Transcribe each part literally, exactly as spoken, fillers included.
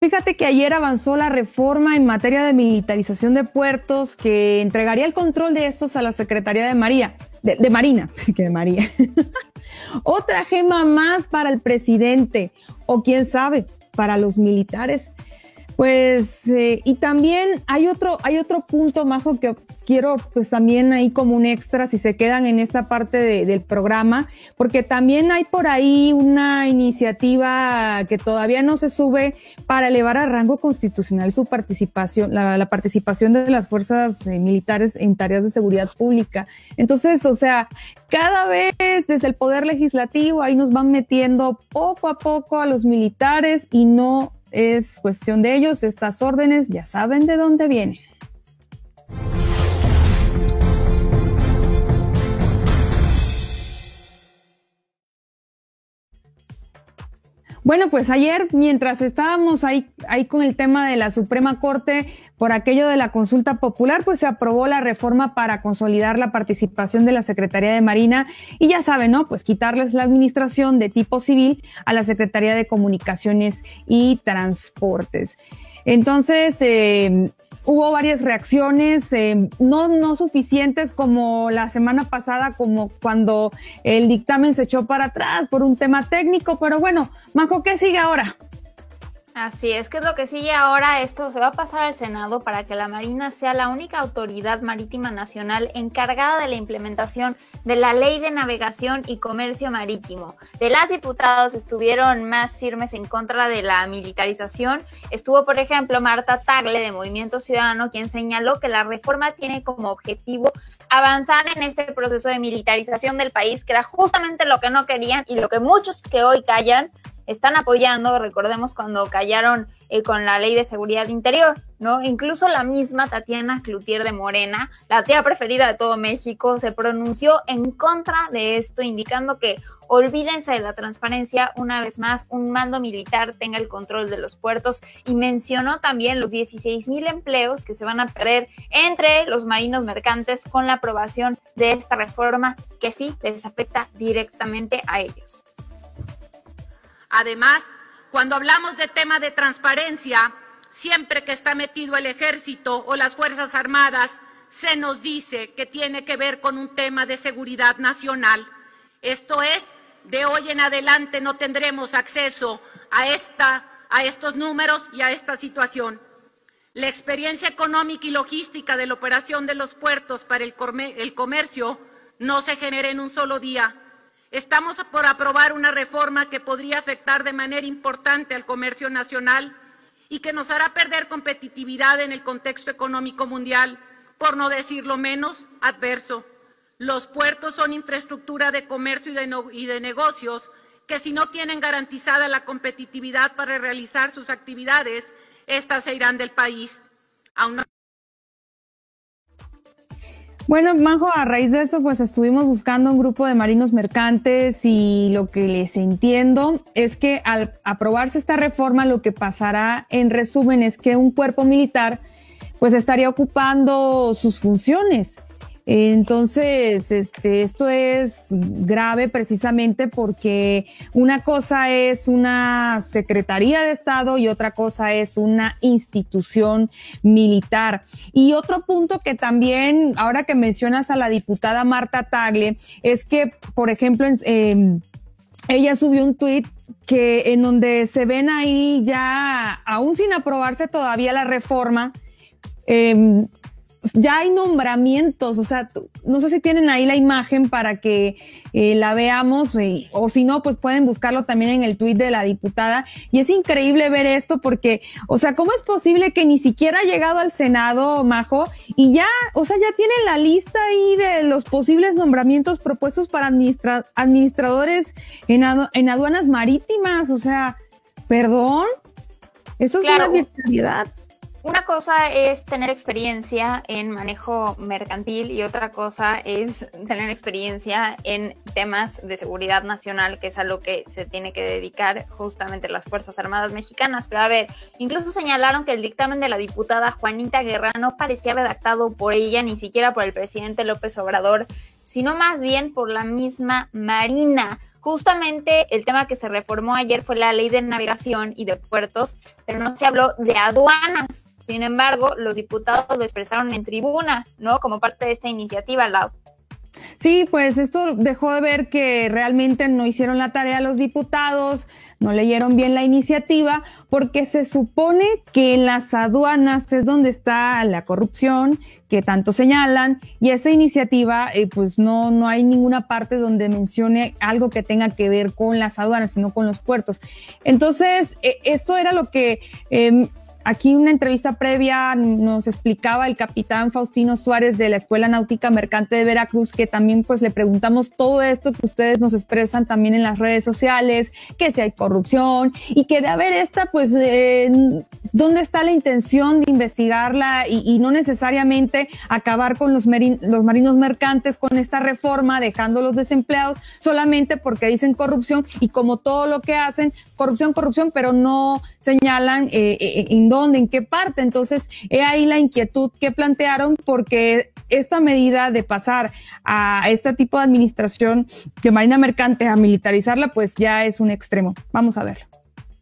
Fíjate que ayer avanzó la reforma en materia de militarización de puertos que entregaría el control de estos a la Secretaría de María, de, de Marina, que de María. Otra gema más para el presidente, o quién sabe, para los militares. Pues, eh, y también hay otro, hay otro punto, Majo, que quiero pues también ahí como un extra, si se quedan en esta parte de, del programa, porque también hay por ahí una iniciativa que todavía no se sube para elevar a rango constitucional su participación, la, la participación de las fuerzas eh, militares en tareas de seguridad pública. Entonces, o sea, cada vez desde el Poder Legislativo ahí nos van metiendo poco a poco a los militares y no es cuestión de ellos. Estas órdenes ya saben de dónde vienen. Bueno, pues ayer, mientras estábamos ahí, ahí con el tema de la Suprema Corte, por aquello de la consulta popular, pues se aprobó la reforma para consolidar la participación de la Secretaría de Marina y ya saben, ¿no? Pues quitarles la administración de tipo civil a la Secretaría de Comunicaciones y Transportes. Entonces, eh, hubo varias reacciones, eh, no, no suficientes como la semana pasada, como cuando el dictamen se echó para atrás por un tema técnico, pero bueno, Majo, ¿qué sigue ahora? Así es, que es lo que sigue ahora. Esto se va a pasar al Senado para que la Marina sea la única autoridad marítima nacional encargada de la implementación de la Ley de Navegación y Comercio Marítimo. De las diputados estuvieron más firmes en contra de la militarización. Estuvo, por ejemplo, Marta Tagle de Movimiento Ciudadano, quien señaló que la reforma tiene como objetivo avanzar en este proceso de militarización del país, que era justamente lo que no querían y lo que muchos que hoy callan están apoyando. Recordemos cuando callaron eh, con la Ley de Seguridad Interior, ¿no? Incluso la misma Tatiana Cloutier de Morena, la tía preferida de todo México, se pronunció en contra de esto, indicando que olvídense de la transparencia, una vez más, un mando militar tenga el control de los puertos, y mencionó también los dieciséis mil empleos que se van a perder entre los marinos mercantes con la aprobación de esta reforma que sí les afecta directamente a ellos. Además, cuando hablamos de tema de transparencia, siempre que está metido el Ejército o las Fuerzas Armadas, se nos dice que tiene que ver con un tema de seguridad nacional. Esto es, de hoy en adelante no tendremos acceso a, esta, a estos números y a esta situación. La experiencia económica y logística de la operación de los puertos para el, el comercio no se genera en un solo día. Estamos por aprobar una reforma que podría afectar de manera importante al comercio nacional y que nos hará perder competitividad en el contexto económico mundial, por no decirlo menos adverso. Los puertos son infraestructura de comercio y de, no, y de negocios que, si no tienen garantizada la competitividad para realizar sus actividades, estas se irán del país. Aún no... Bueno, Majo, a raíz de eso, pues estuvimos buscando un grupo de marinos mercantes y lo que les entiendo es que al aprobarse esta reforma, lo que pasará en resumen es que un cuerpo militar pues estaría ocupando sus funciones. Entonces, este, esto es grave precisamente porque una cosa es una Secretaría de Estado y otra cosa es una institución militar. Y otro punto que también, ahora que mencionas a la diputada Marta Tagle, es que, por ejemplo, eh, ella subió un tuit que en donde se ven ahí ya, aún sin aprobarse todavía la reforma, eh, ya hay nombramientos, o sea, no sé si tienen ahí la imagen para que eh, la veamos, eh, o si no, pues pueden buscarlo también en el tuit de la diputada. Y es increíble ver esto porque, o sea, ¿cómo es posible que ni siquiera ha llegado al Senado, Majo, y ya, o sea, ya tienen la lista ahí de los posibles nombramientos propuestos para administra administradores en, adu en aduanas marítimas? O sea, perdón, esto es claro, una virtualidad. Una cosa es tener experiencia en manejo mercantil y otra cosa es tener experiencia en temas de seguridad nacional, que es a lo que se tiene que dedicar justamente las Fuerzas Armadas mexicanas. Pero a ver, incluso señalaron que el dictamen de la diputada Juanita Guerra no parecía redactado por ella, ni siquiera por el presidente López Obrador, sino más bien por la misma Marina. Justamente el tema que se reformó ayer fue la ley de navegación y de puertos, pero no se habló de aduanas. Sin embargo, los diputados lo expresaron en tribuna, ¿no? Como parte de esta iniciativa, Lau. Sí, pues esto dejó de ver que realmente no hicieron la tarea los diputados, no leyeron bien la iniciativa, porque se supone que en las aduanas es donde está la corrupción que tanto señalan, y esa iniciativa eh, pues no, no hay ninguna parte donde mencione algo que tenga que ver con las aduanas, sino con los puertos. Entonces, eh, esto era lo que... Eh, Aquí una entrevista previa nos explicaba el capitán Faustino Suárez de la Escuela Náutica Mercante de Veracruz, que también pues le preguntamos todo esto que ustedes nos expresan también en las redes sociales, que si hay corrupción y que de haber esta pues eh, dónde está la intención de investigarla y, y no necesariamente acabar con los, merin, los marinos mercantes con esta reforma, dejándolos desempleados solamente porque dicen corrupción, y como todo lo que hacen, corrupción, corrupción, pero no señalan eh, eh, en dónde, en qué parte. Entonces, he ahí la inquietud que plantearon, porque esta medida de pasar a este tipo de administración de Marina Mercante a militarizarla, pues ya es un extremo. Vamos a verlo.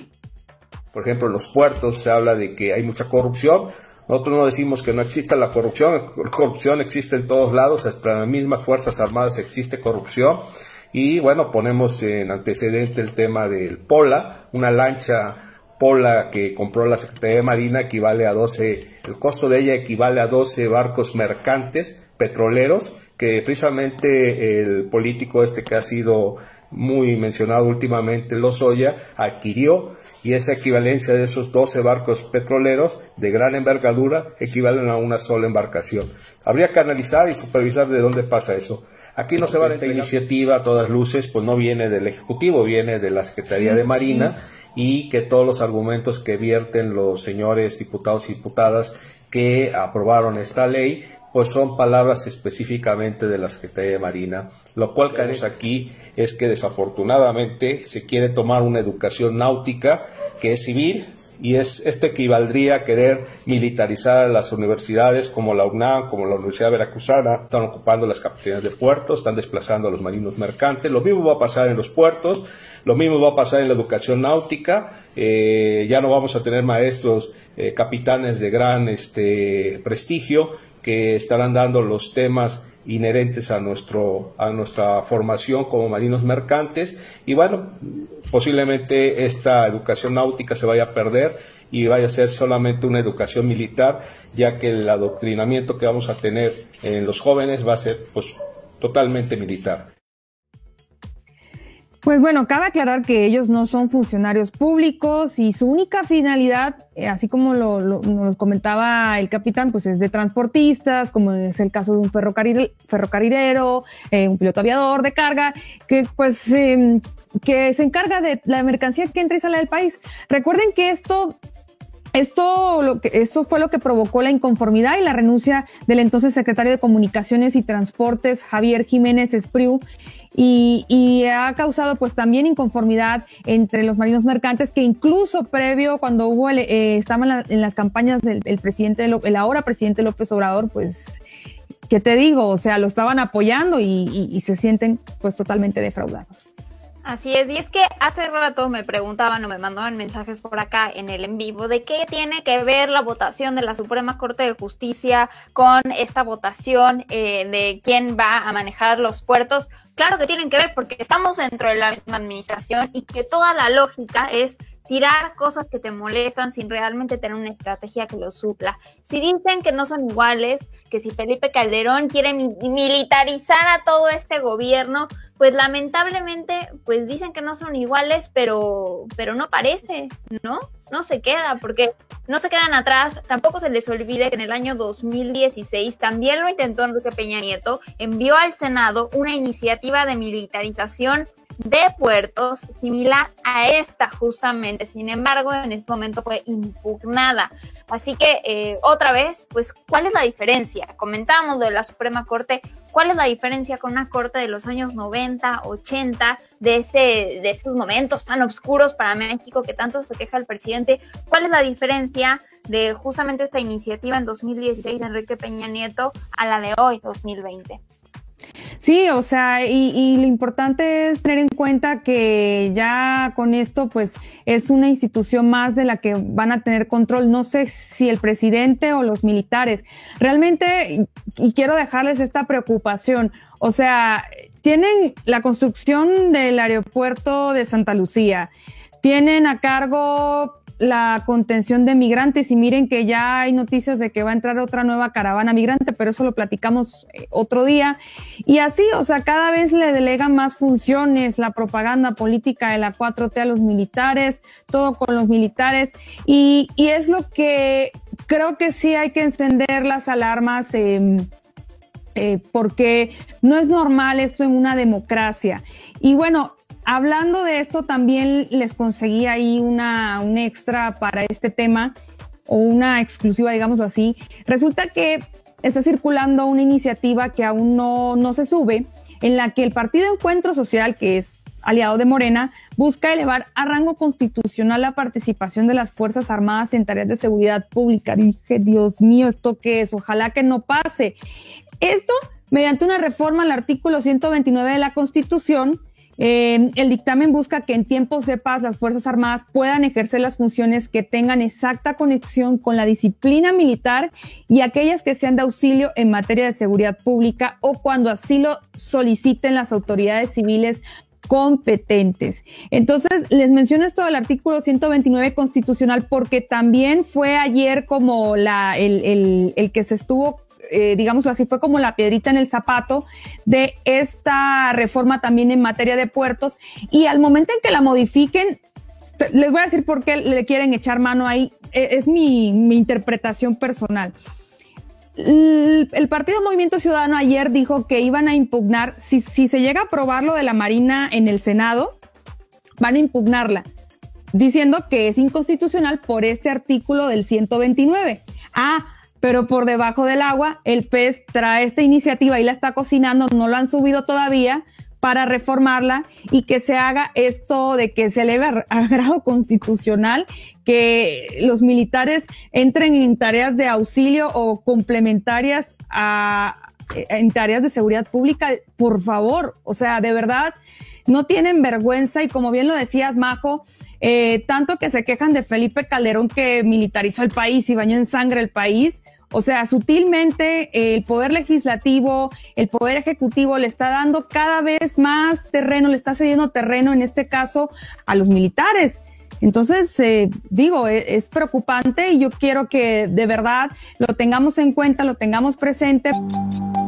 Por ejemplo, en los puertos se habla de que hay mucha corrupción. Nosotros no decimos que no exista la corrupción. La corrupción existe en todos lados, hasta en las mismas Fuerzas Armadas existe corrupción. Y bueno, ponemos en antecedente el tema del Pola, una lancha Pola que compró la Secretaría de Marina, equivale a doce, el costo de ella equivale a doce barcos mercantes petroleros, que precisamente el político este que ha sido muy mencionado últimamente, Lozoya, adquirió, y esa equivalencia de esos doce barcos petroleros de gran envergadura equivalen a una sola embarcación. Habría que analizar y supervisar de dónde pasa eso. Aquí no se va a esta iniciativa a todas luces, pues no viene del Ejecutivo, viene de la Secretaría de Marina, y que todos los argumentos que vierten los señores diputados y diputadas que aprobaron esta ley, pues son palabras específicamente de la Secretaría de Marina. Lo cual caemos aquí es que desafortunadamente se quiere tomar una educación náutica que es civil, y es esto equivaldría a querer militarizar las universidades como la UNAM, como la Universidad Veracruzana. Están ocupando las capitanías de puertos, están desplazando a los marinos mercantes. Lo mismo va a pasar en los puertos, lo mismo va a pasar en la educación náutica. Eh, ya no vamos a tener maestros eh, capitanes de gran este, prestigio que estarán dando los temas inherentes a nuestro a nuestra formación como marinos mercantes, y bueno, posiblemente esta educación náutica se vaya a perder y vaya a ser solamente una educación militar, ya que el adoctrinamiento que vamos a tener en los jóvenes va a ser pues totalmente militar. Pues bueno, cabe aclarar que ellos no son funcionarios públicos y su única finalidad, eh, así como lo, lo, nos comentaba el capitán, pues es de transportistas, como es el caso de un ferrocarril, ferrocarrilero, eh, un piloto aviador de carga, que pues eh, que se encarga de la mercancía que entra y sale del país. Recuerden que esto... Esto, lo que, esto fue lo que provocó la inconformidad y la renuncia del entonces secretario de Comunicaciones y Transportes, Javier Jiménez Espriu, y, y ha causado pues también inconformidad entre los marinos mercantes, que incluso previo, cuando hubo el, eh, estaban la, en las campañas del el presidente, el ahora presidente López Obrador, pues, ¿qué te digo? O sea, lo estaban apoyando y, y, y se sienten pues totalmente defraudados. Así es, y es que hace rato me preguntaban o me mandaban mensajes por acá en el en vivo de qué tiene que ver la votación de la Suprema Corte de Justicia con esta votación eh, de quién va a manejar los puertos. Claro que tienen que ver, porque estamos dentro de la misma administración y que toda la lógica es tirar cosas que te molestan sin realmente tener una estrategia que los supla. Si dicen que no son iguales, que si Felipe Calderón quiere mi- militarizar a todo este gobierno, pues lamentablemente pues dicen que no son iguales, pero, pero no parece, ¿no? No se queda, porque no se quedan atrás. Tampoco se les olvide que en el año dos mil dieciséis también lo intentó Enrique Peña Nieto, envió al Senado una iniciativa de militarización de puertos similar a esta justamente. Sin embargo, en este momento fue impugnada. Así que eh, otra vez, pues, ¿cuál es la diferencia? Comentábamos de la Suprema Corte. ¿Cuál es la diferencia con una corte de los años noventa, ochenta, de, ese, de esos momentos tan oscuros para México que tanto se queja el presidente? ¿Cuál es la diferencia de justamente esta iniciativa en dos mil dieciséis de Enrique Peña Nieto a la de hoy, dos mil veinte? Sí, o sea, y, y lo importante es tener en cuenta que ya con esto, pues, es una institución más de la que van a tener control. No sé si el presidente o los militares. Realmente, y quiero dejarles esta preocupación, o sea, tienen la construcción del aeropuerto de Santa Lucía, tienen a cargo la contención de migrantes y miren que ya hay noticias de que va a entrar otra nueva caravana migrante, pero eso lo platicamos otro día. Y así, o sea, cada vez le delegan más funciones, la propaganda política de la cuatro T a los militares, todo con los militares. Y, y es lo que creo que sí hay que encender las alarmas, eh, eh, porque no es normal esto en una democracia. Y bueno, hablando de esto, también les conseguí ahí una, un extra para este tema, o una exclusiva, digámoslo así. Resulta que está circulando una iniciativa que aún no, no se sube, en la que el Partido Encuentro Social, que es aliado de Morena, busca elevar a rango constitucional la participación de las Fuerzas Armadas en tareas de seguridad pública. Dije, Dios mío, ¿esto qué es? Ojalá que no pase. Esto mediante una reforma al artículo ciento veintinueve de la Constitución. Eh, el dictamen busca que en tiempos de paz las Fuerzas Armadas puedan ejercer las funciones que tengan exacta conexión con la disciplina militar y aquellas que sean de auxilio en materia de seguridad pública o cuando así lo soliciten las autoridades civiles competentes. Entonces, les menciono esto del artículo ciento veintinueve constitucional porque también fue ayer como la, el, el, el que se estuvo Eh, digámoslo así, fue como la piedrita en el zapato de esta reforma también en materia de puertos, y al momento en que la modifiquen, les voy a decir por qué le quieren echar mano ahí, es mi, mi interpretación personal. El, el Partido Movimiento Ciudadano ayer dijo que iban a impugnar, si, si se llega a aprobar lo de la Marina en el Senado, van a impugnarla, diciendo que es inconstitucional por este artículo del ciento veintinueve. Ah, pero por debajo del agua, el P E S trae esta iniciativa y la está cocinando, no la han subido todavía para reformarla y que se haga esto de que se eleve a, a grado constitucional, que los militares entren en tareas de auxilio o complementarias a, en tareas de seguridad pública. Por favor, o sea, de verdad, no tienen vergüenza y como bien lo decías, Majo, Eh, tanto que se quejan de Felipe Calderón que militarizó el país y bañó en sangre el país. O sea, sutilmente eh, el poder legislativo, el poder ejecutivo le está dando cada vez más terreno, le está cediendo terreno en este caso a los militares. Entonces, eh, digo, es, es preocupante y yo quiero que de verdad lo tengamos en cuenta, lo tengamos presente.